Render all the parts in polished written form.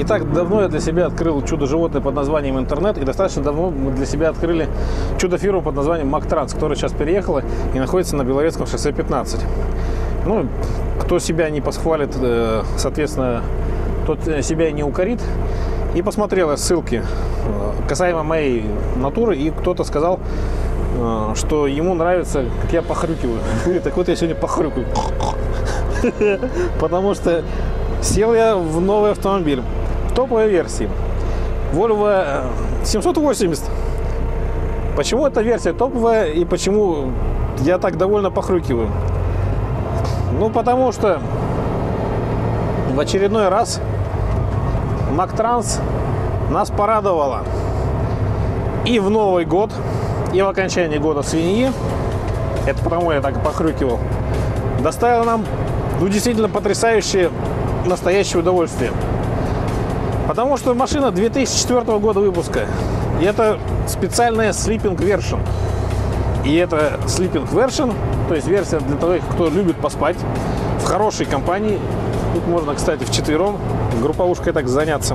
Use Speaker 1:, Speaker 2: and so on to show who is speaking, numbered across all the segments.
Speaker 1: Не так давно я для себя открыл чудо-животное под названием интернет, и достаточно давно мы для себя открыли чудо-фирму под названием Мактранс, которая сейчас переехала и находится на Белорецком шоссе 15. Ну, кто себя не посхвалит, соответственно, тот себя и не укорит. И посмотрел я ссылки касаемо моей натуры, и кто-то сказал, что ему нравится, как я похрюкиваю. Так вот я сегодня похрюкаю. Потому что сел я в новый автомобиль, в топовой версии, Volvo 780. Почему эта версия топовая и почему я так довольно похрюкиваю? Ну, потому что в очередной раз Мактранс нас порадовала и в Новый год, и в окончании года свиньи. Это потому я так и похрюкивал. Доставила нам, ну, действительно потрясающее, настоящее удовольствие. Потому что машина 2004 года выпуска. И это специальная Sleeping Version. И это Sleeping Version, то есть версия для того, кто любит поспать в хорошей компании. Тут можно, кстати, вчетвером групповушкой так заняться.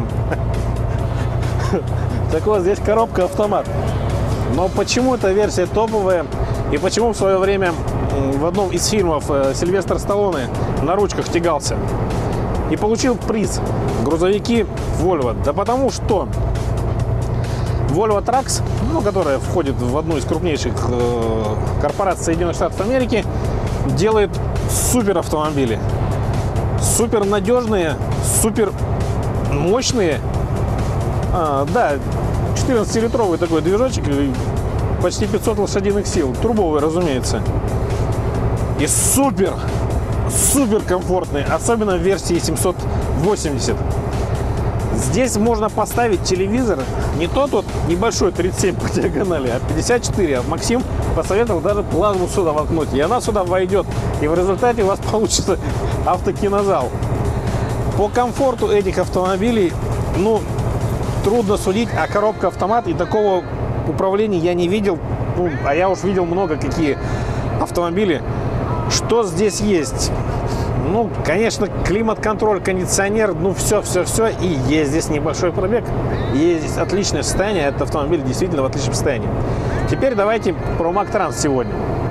Speaker 1: Так вот, здесь коробка автомат. Но почему эта версия топовая? И почему в свое время в одном из фильмов Сильвестр Сталлоне на ручках тягался и получил приз грузовики Volvo? Да потому что Volvo Trucks, ну, которая входит в одну из крупнейших корпораций Соединенных Штатов Америки, делает супер автомобили. Супер надежные, супер мощные. Да, 14-литровый такой движочек, почти 500 лошадиных сил. Турбовый, разумеется. И супер комфортный, особенно в версии 780. Здесь можно поставить телевизор, не тот вот небольшой 37 по диагонали, а 54. А Максим посоветовал даже плазму сюда воткнуть, и она сюда войдет. И в результате у вас получится автокинозал. По комфорту этих автомобилей, ну, трудно судить, а коробка автомат, и такого управления я не видел. Ну, а я уж видел много какие автомобили. Что здесь есть? Ну, конечно, климат-контроль, кондиционер, ну, все. И есть здесь небольшой пробег. Есть здесь отличное состояние. Этот автомобиль действительно в отличном состоянии. Теперь давайте про Мактранс сегодня.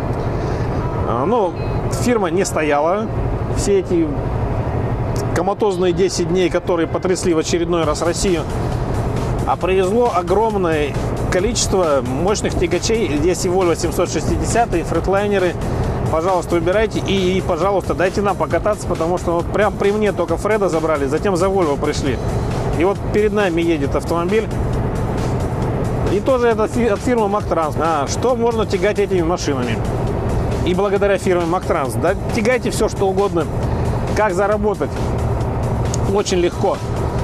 Speaker 1: Ну, фирма не стояла. Все эти коматозные 10 дней, которые потрясли в очередной раз Россию, а привезло огромное количество мощных тягачей. Здесь и Volvo 760, и фредлайнеры. Пожалуйста, выбирайте и, пожалуйста, дайте нам покататься, потому что вот прям при мне только Фреда забрали, затем за Volvo пришли. И вот перед нами едет автомобиль. И тоже это от фирмы Мактранс. Что можно тягать этими машинами? И благодаря фирме Мактранс. Да, тягайте все, что угодно. Как заработать? Очень легко.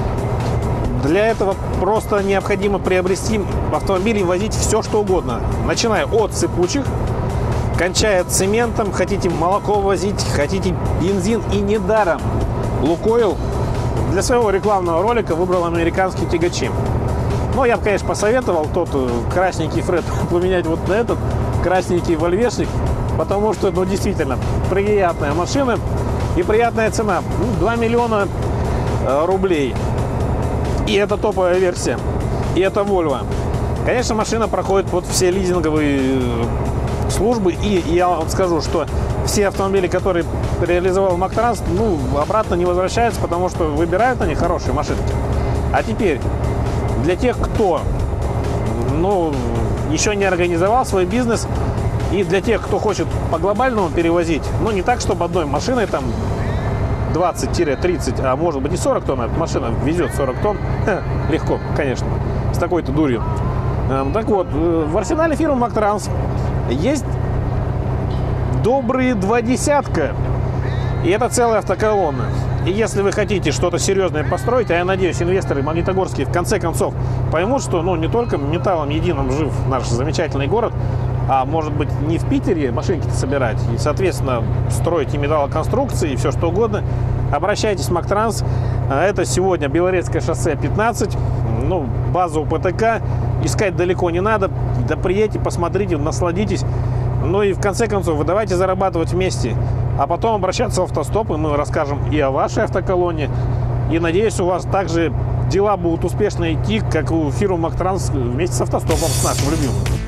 Speaker 1: Для этого просто необходимо приобрести автомобиль и возить все, что угодно. Начиная от сыпучих, кончая цементом, хотите молоко возить, хотите бензин. И недаром Лукойл для своего рекламного ролика выбрал американские тягачи. Но я бы, конечно, посоветовал тот красненький Фред поменять вот на этот красненький вольвешник, потому что, ну, действительно, приятная машина и приятная цена. 2 миллиона рублей. И это топовая версия. И это Volvo. Конечно, машина проходит вот все лизинговые службы. И я вам скажу, что все автомобили, которые реализовал Мактранс, ну, обратно не возвращаются, потому что выбирают они хорошие машинки. А теперь, для тех, кто, ну, еще не организовал свой бизнес, и для тех, кто хочет по глобальному перевозить, ну, не так, чтобы одной машиной там 20-30, а может быть и 40 тонн, эта машина везет 40 тонн, легко, конечно, с такой-то дурью. Так вот, в арсенале фирмы Мактранс есть добрые 2 десятка, и это целая автоколонна. И если вы хотите что-то серьезное построить, а я надеюсь, инвесторы магнитогорские в конце концов поймут, что, ну, не только металлом единым жив наш замечательный город, а может быть не в Питере машинки-то собирать и, соответственно, строить и металлоконструкции, и все что угодно, обращайтесь в Мактранс. Это сегодня Белорецкое шоссе 15, ну, база УПТК, искать далеко не надо, да приедьте, посмотрите, насладитесь. Ну и в конце концов, вы давайте зарабатывать вместе, а потом обращаться в автостоп, и мы расскажем и о вашей автоколонне. И надеюсь, у вас также дела будут успешно идти, как у фирмы Мактранс вместе с автостопом, с нашим любимым.